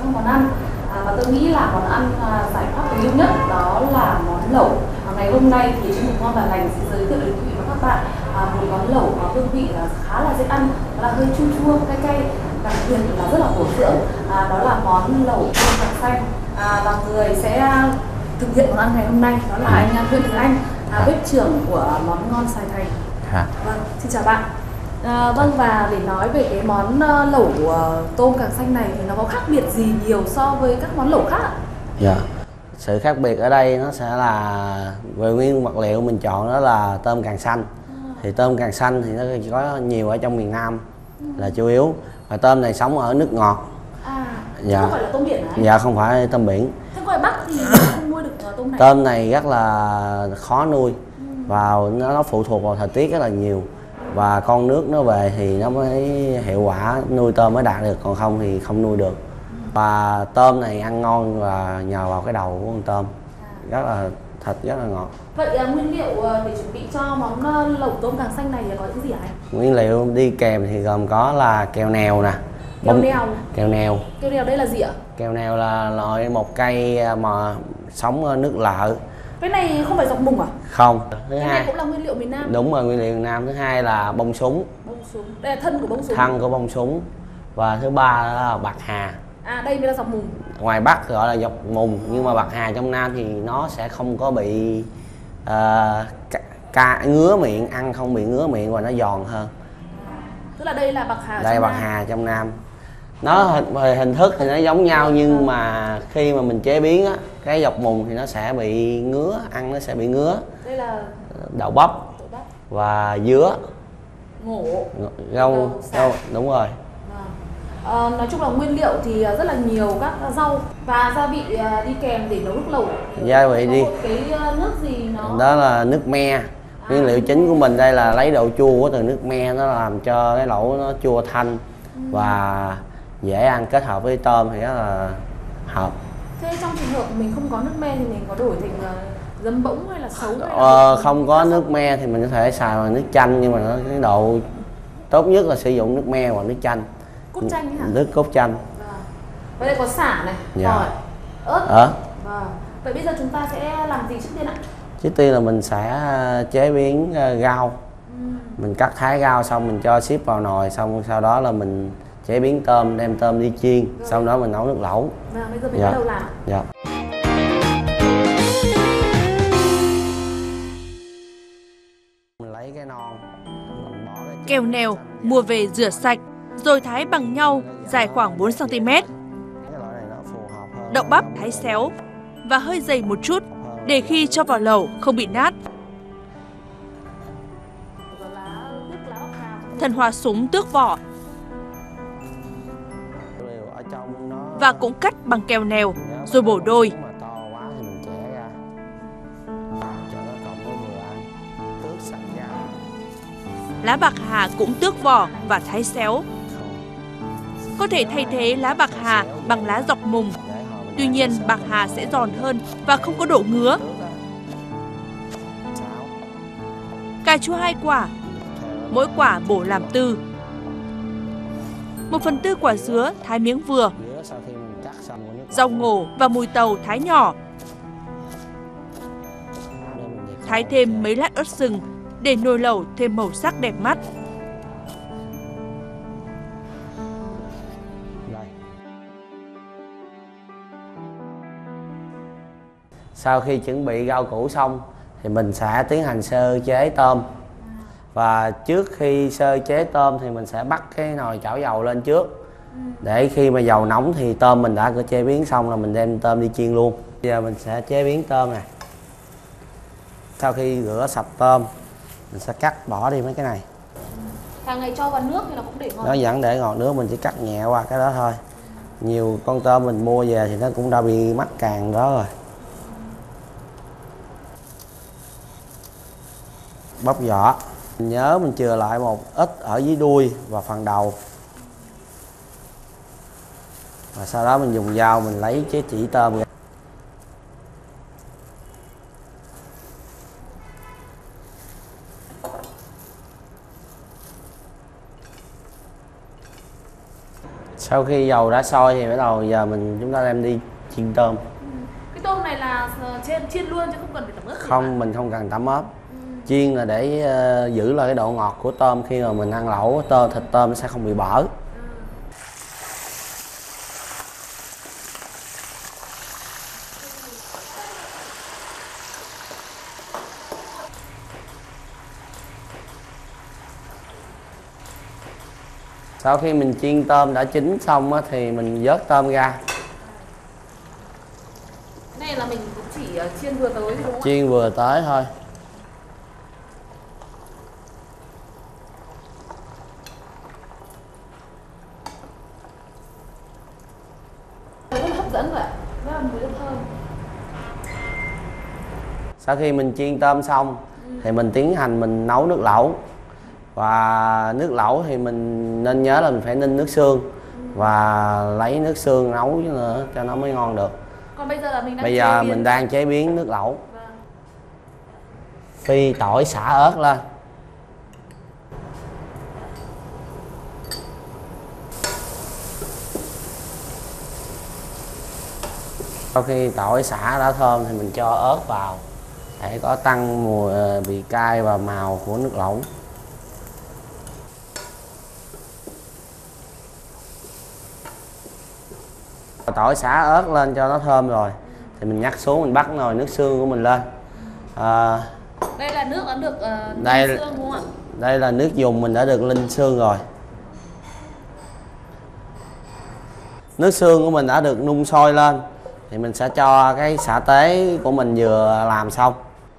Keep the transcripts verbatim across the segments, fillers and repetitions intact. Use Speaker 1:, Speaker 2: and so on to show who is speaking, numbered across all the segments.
Speaker 1: trong món ăn. À, và tôi nghĩ là món ăn à, giải pháp tối ưu nhất đó là món lẩu. À, ngày hôm nay thì Chương Trình Ngon và Lành sẽ giới thiệu đến quý vị và các bạn à, một món lẩu có hương vị là khá là dễ ăn, đó là hơi chua chua cay cay, đặc biệt là rất là bổ dưỡng. À, đó là món lẩu tôm càng xanh. À, và người sẽ thực hiện món ăn ngày hôm nay đó là anh Nguyễn Thế Anh, à, bếp trưởng của món ngon Sài Thành.
Speaker 2: À.
Speaker 1: Vâng, xin chào bạn. À, vâng, và để nói về cái món uh, lẩu uh, tôm càng xanh này thì nó có khác biệt gì nhiều so với các món lẩu khác ạ?
Speaker 2: Dạ. Sự khác biệt ở đây nó sẽ là về nguyên vật liệu mình chọn đó là tôm càng xanh. À. Thì tôm càng xanh thì nó chỉ có nhiều ở trong miền Nam ừ. là chủ yếu. Và tôm này sống ở nước ngọt.
Speaker 1: À,
Speaker 2: dạ.
Speaker 1: Không phải là tôm biển hả?
Speaker 2: Dạ, không phải tôm biển.
Speaker 1: Thế ngoài Bắc thì không nuôi được tôm này?
Speaker 2: Tôm này rất là khó nuôi. Ừ. Và nó, nó phụ thuộc vào thời tiết rất là nhiều. Và con nước nó về thì nó mới hiệu quả nuôi tôm mới đạt được, còn không thì không nuôi được. Và tôm này ăn ngon là nhờ vào cái đầu của con tôm, rất là thịt rất là ngọt.
Speaker 1: Vậy uh, nguyên liệu uh, để chuẩn bị cho món uh, lẩu tôm càng xanh này có những gì hả anh?
Speaker 2: Nguyên liệu đi kèm thì gồm có là kèo nèo nè.
Speaker 1: Kèo bông... nèo?
Speaker 2: Kèo nèo.
Speaker 1: Kèo nèo đây là gì ạ?
Speaker 2: Kèo nèo là loại một cây mà sống ở nước lợ.
Speaker 1: Cái này không phải dọc mùng à?
Speaker 2: Không. Thứ
Speaker 1: cái
Speaker 2: hai
Speaker 1: này cũng là nguyên liệu miền Nam.
Speaker 2: Đúng rồi, nguyên liệu miền Nam. Thứ hai là bông súng.
Speaker 1: Bông súng. Đây là thân của bông súng.
Speaker 2: Thân của bông súng. Và thứ ba là bạc hà.
Speaker 1: À, đây mới là dọc mùng.
Speaker 2: Ngoài Bắc gọi là dọc mùng, nhưng mà bạc hà trong Nam thì nó sẽ không có bị uh, ca, ca, ngứa miệng, ăn không bị ngứa miệng và nó giòn hơn.
Speaker 1: Tức là đây là bạc hà.
Speaker 2: Đây bạc hà trong Nam. Nó hình, về hình thức thì nó giống nhau, nhưng mà khi mà mình chế biến á, cái dọc mùng thì nó sẽ bị ngứa, ăn nó sẽ bị ngứa.
Speaker 1: Đây là
Speaker 2: đậu bắp,
Speaker 1: đậu bắp.
Speaker 2: Và dứa,
Speaker 1: ngổ,
Speaker 2: rau, rau, đúng rồi.
Speaker 1: À, nói chung là nguyên liệu thì rất là nhiều các rau và gia vị đi kèm để nấu nước lẩu.
Speaker 2: Gia vị đi.
Speaker 1: Cái nước gì nó?
Speaker 2: Đó là nước me. À. Nguyên liệu chính của mình đây là lấy độ chua của từ nước me, nó làm cho cái lẩu nó chua thanh ừ. và dễ ăn, kết hợp với tôm thì rất là hợp.
Speaker 1: Thế trong trường hợp mình không có nước me thì mình có đổi thành giấm bỗng hay là sấu? Hay
Speaker 2: ờ,
Speaker 1: là
Speaker 2: không có nước me thì mình có thể xài bằng nước chanh, nhưng mà nó cái độ tốt nhất là sử dụng nước me hoặc nước chanh.
Speaker 1: Cốt chanh ấy hả?
Speaker 2: Nước cốt chanh.
Speaker 1: Vâng. Vậy đây có sả này,
Speaker 2: dạ.
Speaker 1: tỏi, ớt.
Speaker 2: Ờ.
Speaker 1: Vâng. Vậy bây giờ chúng ta sẽ làm gì trước tiên ạ?
Speaker 2: Trước tiên là mình sẽ chế biến rau. Ừ. Mình cắt thái rau xong mình cho xếp vào nồi, xong sau đó là mình chế biến tôm, đem tôm đi chiên, rồi. Sau đó mình nấu nước lẩu.
Speaker 1: Vâng, bây giờ mình
Speaker 2: dạ.
Speaker 1: bắt đầu làm.
Speaker 2: Dạ. Mình lấy cái non, mình bỏ cái...
Speaker 3: Kèo nèo mua về rửa sạch rồi thái bằng nhau, dài khoảng bốn xăng ti mét. Đậu bắp thái xéo và hơi dày một chút để khi cho vào lẩu không bị nát. Thần hoa súng tước vỏ và cũng cắt bằng kèo nèo rồi bổ đôi. Lá bạc hà cũng tước vỏ và thái xéo. Có thể thay thế lá bạc hà bằng lá dọc mùng. Tuy nhiên bạc hà sẽ giòn hơn và không có độ ngứa. Cà chua hai quả, mỗi quả bổ làm tư. Một phần tư quả dứa thái miếng vừa. Rau ngổ và mùi tàu thái nhỏ. Thái thêm mấy lát ớt sừng để nồi lẩu thêm màu sắc đẹp mắt.
Speaker 2: Sau khi chuẩn bị rau củ xong thì mình sẽ tiến hành sơ chế tôm. Và trước khi sơ chế tôm thì mình sẽ bắt cái nồi chảo dầu lên trước. Để khi mà dầu nóng thì tôm mình đã chế biến xong là mình đem tôm đi chiên luôn. Bây giờ mình sẽ chế biến tôm này. Sau khi rửa sạch tôm, mình sẽ cắt bỏ đi mấy cái này.
Speaker 1: Hàng ngày cho vào nước thì nó cũng để ngọt.
Speaker 2: Nó vẫn để ngọt nước, mình chỉ cắt nhẹ qua cái đó thôi. Nhiều con tôm mình mua về thì nó cũng đã bị mắc càng đó rồi. Bóc vỏ. Mình nhớ mình chừa lại một ít ở dưới đuôi và phần đầu. Và sau đó mình dùng dao mình lấy cái chỉ tôm ra. Sau Sau khi dầu đã sôi thì bắt đầu giờ mình chúng ta đem đi chiên tôm.
Speaker 1: Ừ. Cái tôm này là chiên chiên luôn chứ không cần phải tẩm ướp gì
Speaker 2: Không,
Speaker 1: cả.
Speaker 2: mình không cần tẩm ướp.
Speaker 1: Ừ.
Speaker 2: Chiên là để uh, giữ lại cái độ ngọt của tôm, khi mà mình ăn lẩu tôm thịt tôm nó sẽ không bị bở. Sau khi mình chiên tôm đã chín xong á, thì mình vớt tôm ra.
Speaker 1: Cái này là mình cũng chỉ chiên vừa tới thôi đúng không?
Speaker 2: Chiên vừa tới thôi.
Speaker 1: Rất là hấp dẫn rồi ạ, rất là mùi rất thơm.
Speaker 2: Sau khi mình chiên tôm xong ừ. thì mình tiến hành mình nấu nước lẩu. Và nước lẩu thì mình nên nhớ là mình phải ninh nước xương ừ. và lấy nước xương nấu nữa cho nó mới ngon được.
Speaker 1: Còn bây giờ là mình đang
Speaker 2: bây giờ
Speaker 1: chế
Speaker 2: mình
Speaker 1: biến...
Speaker 2: đang chế biến nước lẩu.
Speaker 1: Vâng.
Speaker 2: Phi tỏi xả ớt lên. Sau khi tỏi xả đã thơm thì mình cho ớt vào để có tăng mùi vị cay và màu của nước lẩu. Tỏi xả ớt lên cho nó thơm rồi thì mình nhắc xuống, mình bắt nồi nước xương của mình lên. À,
Speaker 1: đây là nước đã được uh,
Speaker 2: đây,
Speaker 1: ninh xương đúng không ạ?
Speaker 2: Đây là nước dùng mình đã được ninh xương rồi. Nước xương của mình đã được nung sôi lên thì mình sẽ cho cái sả tế của mình vừa làm xong.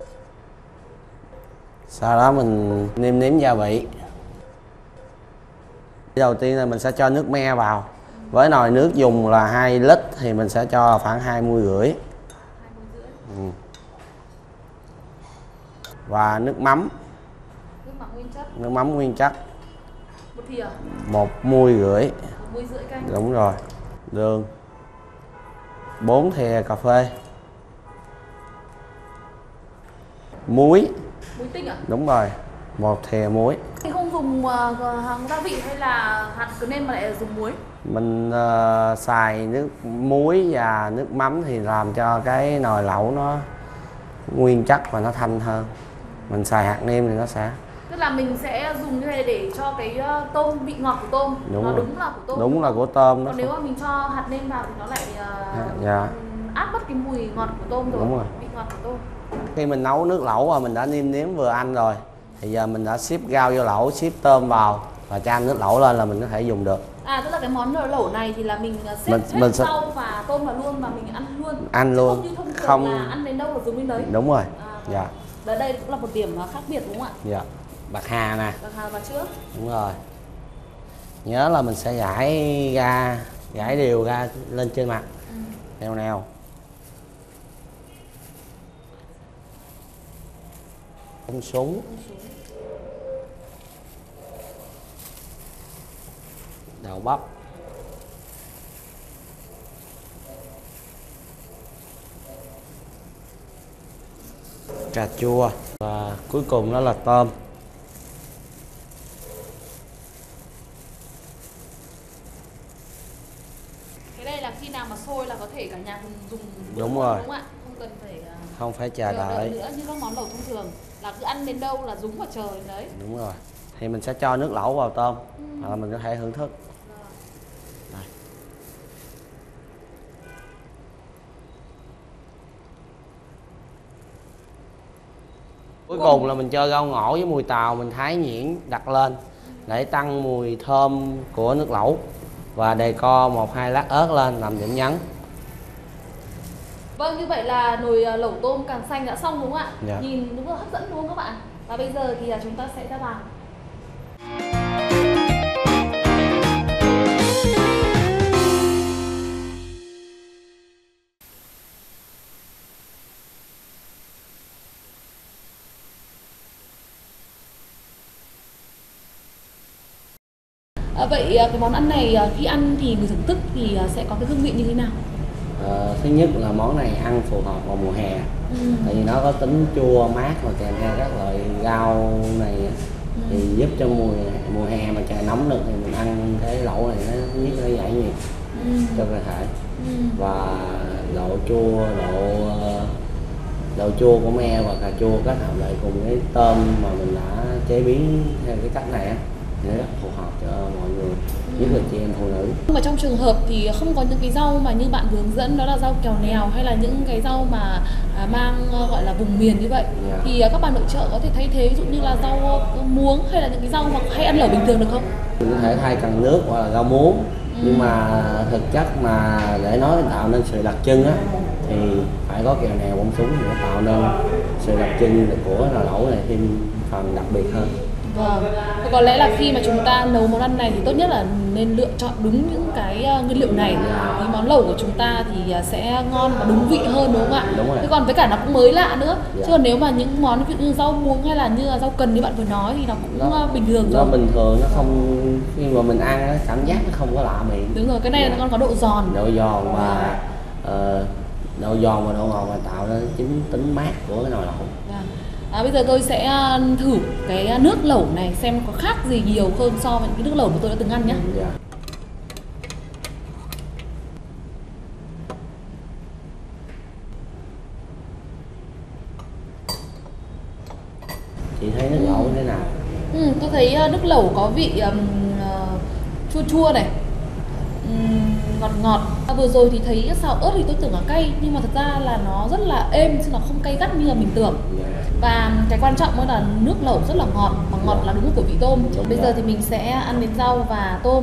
Speaker 2: Sau đó mình nêm nếm gia vị. Đầu tiên là mình sẽ cho nước me vào. Với nồi nước dùng là hai lít thì mình sẽ cho khoảng hai mươi rưỡi. Ừ. Và nước mắm.
Speaker 1: Nước mắm nguyên chất.
Speaker 2: Nước mắm nguyên chất.
Speaker 1: Một thìa.
Speaker 2: Một muôi rưỡi.
Speaker 1: Một muôi rưỡi canh.
Speaker 2: Đúng rồi. Đường. Bốn thìa cà phê. Muối.
Speaker 1: Muối tinh ạ?
Speaker 2: Đúng rồi. Một thìa muối.
Speaker 1: Mình không dùng uh, hàng gia vị hay là hạt cứ nên mà lại dùng muối?
Speaker 2: Mình uh, xài nước muối và nước mắm thì làm cho cái nồi lẩu nó nguyên chất và nó thanh hơn. Mình xài hạt nêm thì nó sẽ...
Speaker 1: Tức là mình sẽ dùng như này để cho cái uh, tôm vị ngọt của tôm.
Speaker 2: Đúng
Speaker 1: nó
Speaker 2: rồi.
Speaker 1: đúng là của tôm.
Speaker 2: Đúng là của tôm.
Speaker 1: Còn nếu mà mình cho hạt nêm vào thì nó lại uh,
Speaker 2: dạ.
Speaker 1: át mất cái mùi ngọt của tôm rồi.
Speaker 2: Đúng rồi.
Speaker 1: Vị ngọt của tôm.
Speaker 2: Khi mình nấu nước lẩu và mình đã nêm nếm vừa ăn rồi thì giờ mình đã xếp rau vô lẩu, xếp tôm vào và chan nước lẩu lên là mình có thể dùng được.
Speaker 1: À, tức là cái món lẩu này thì là mình xếp
Speaker 2: mình,
Speaker 1: hết
Speaker 2: mình sẽ...
Speaker 1: rau và tôm vào luôn và mình ăn luôn.
Speaker 2: Ăn luôn.
Speaker 1: Không như thông thường
Speaker 2: không
Speaker 1: là ăn đến đâu là dùng đến đấy.
Speaker 2: Đúng rồi.
Speaker 1: À,
Speaker 2: dạ.
Speaker 1: Đấy, đây cũng là một điểm khác biệt đúng không ạ?
Speaker 2: Dạ. Bạc hà nè.
Speaker 1: Bạc hà vào trước.
Speaker 2: Đúng rồi. Nhớ là mình sẽ gãi ra, gãi đều ra lên trên mặt. Ừ. Neo neo. Bông súng. Đậu bắp. Cà chua. Và cuối cùng đó là tôm.
Speaker 1: Cái đây là khi nào mà sôi là có thể cả nhà cùng dùng.
Speaker 2: Đúng rồi.
Speaker 1: Đúng không ạ? Không cần phải
Speaker 2: không phải chờ đợi
Speaker 1: nữa như các món lẩu thông thường là cứ ăn đến đâu là dúng vào trời đến đấy.
Speaker 2: Đúng rồi. Thì mình sẽ cho nước lẩu vào tôm ừ. hoặc là mình có thể thưởng thức. Đây. Cuối cùng là mình cho rau ngổ với mùi tàu mình thái nhuyễn đặt lên để tăng mùi thơm của nước lẩu và đề co một hai lát ớt lên làm điểm nhấn.
Speaker 1: Vâng, như vậy là nồi lẩu tôm càng xanh đã xong đúng không ạ?
Speaker 2: Dạ.
Speaker 1: Nhìn đúng là hấp dẫn đúng không các bạn? Và bây giờ thì chúng ta sẽ ra bàn. À, vậy cái món ăn này khi ăn thì người thưởng thức thì sẽ có cái hương vị như thế nào?
Speaker 2: À, thứ nhất là món này ăn phù hợp vào mùa hè. Ừ. Tại vì nó có tính chua mát và kèm theo các loại rau này ừ. Thì giúp cho mùa mùa hè mà trời nóng được thì mình ăn cái lẩu này nó nhất nó giải nhiệt ừ. cho cơ thể ừ. Và độ chua, độ độ chua của me và cà chua kết hợp lại cùng cái tôm mà mình đã chế biến theo cái cách này á thì nó rất phù hợp cho mọi người, nhất là chị em phụ nữ.
Speaker 1: Nhưng mà trong trường hợp thì không có những cái rau mà như bạn vừa hướng dẫn, đó là rau kèo nèo hay là những cái rau mà à, mang gọi là vùng miền như vậy, yeah. thì à, các bạn nội trợ có thể thay thế ví dụ như là rau muống hay là những cái rau mà hay ăn lẩu bình thường được không?
Speaker 2: Mình có thể thay cần nước hoặc là rau muống, ừ. nhưng mà thực chất mà để nói tạo nên sự đặc trưng á thì phải có kèo nèo bông súng để tạo nên sự đặc trưng của nồi lẩu này thêm phần đặc biệt hơn.
Speaker 1: Vâng, có lẽ là khi mà chúng ta nấu món ăn này thì tốt nhất là nên lựa chọn đúng những cái nguyên liệu này thì món lẩu của chúng ta thì sẽ ngon và đúng vị hơn, đúng không ạ?
Speaker 2: Đúng rồi.
Speaker 1: Thế còn với cả nó cũng mới lạ nữa, dạ. Chứ còn nếu mà những món ví dụ như rau muống hay là như là rau cần như bạn vừa nói thì nó cũng nó, bình thường
Speaker 2: nó
Speaker 1: rồi.
Speaker 2: Nó bình thường, nó không, khi mà mình ăn nó cảm giác nó không có lạ miệng.
Speaker 1: Đúng rồi, cái này dạ. Nó còn có độ giòn.
Speaker 2: Độ giòn và uh, độ giòn và độ ngọt mà tạo nên chính tính mát của cái nồi lẩu.
Speaker 1: Dạ. À, bây giờ tôi sẽ thử cái nước lẩu này xem có khác gì nhiều hơn so với cái nước lẩu mà tôi đã từng ăn nhé.
Speaker 2: Yeah. Chị thấy nước lẩu thế nào?
Speaker 1: Ừ, tôi thấy nước lẩu có vị um, chua chua này, um, ngọt ngọt. À, vừa rồi thì thấy xào ớt thì tôi tưởng là cay nhưng mà thật ra là nó rất là êm chứ nó không cay gắt như là mình tưởng. Và cái quan trọng là nước lẩu rất là ngọt, và ngọt là đúng của vị tôm. Bây giờ thì mình sẽ ăn đến rau và tôm.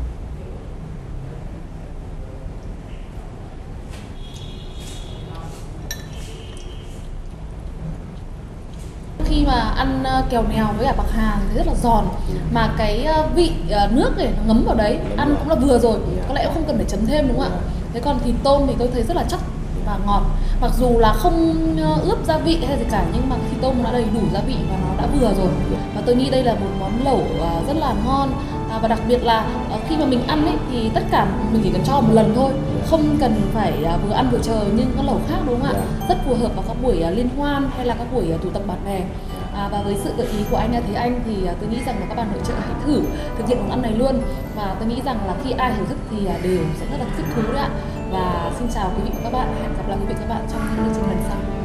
Speaker 1: Khi mà ăn kèo nèo với cả bạc hà thì rất là giòn, mà cái vị nước này nó ngấm vào đấy, ăn cũng là vừa rồi, có lẽ không cần phải chấm thêm, đúng không ạ? Thế còn thịt tôm thì tôi thấy rất là chắc và ngọt, mặc dù là không ướp gia vị hay gì cả nhưng mà thịt tôm nó đã đầy đủ gia vị và nó đã vừa rồi. Và tôi nghĩ đây là một món lẩu rất là ngon, à, và đặc biệt là khi mà mình ăn ấy thì tất cả mình chỉ cần cho một lần thôi, không cần phải vừa ăn vừa chờ như các lẩu khác, đúng không ạ? Rất phù hợp vào các buổi liên hoan hay là các buổi tụ tập bạn bè. À, và với sự gợi ý của anh Thế Anh thì tôi nghĩ rằng là các bạn nội trợ hãy thử thực hiện món ăn này luôn, và tôi nghĩ rằng là khi ai thưởng thức thì đều sẽ rất là thích thú đấy ạ. Và xin chào quý vị và các bạn, hẹn gặp lại quý vị và các bạn trong những chương trình lần sau.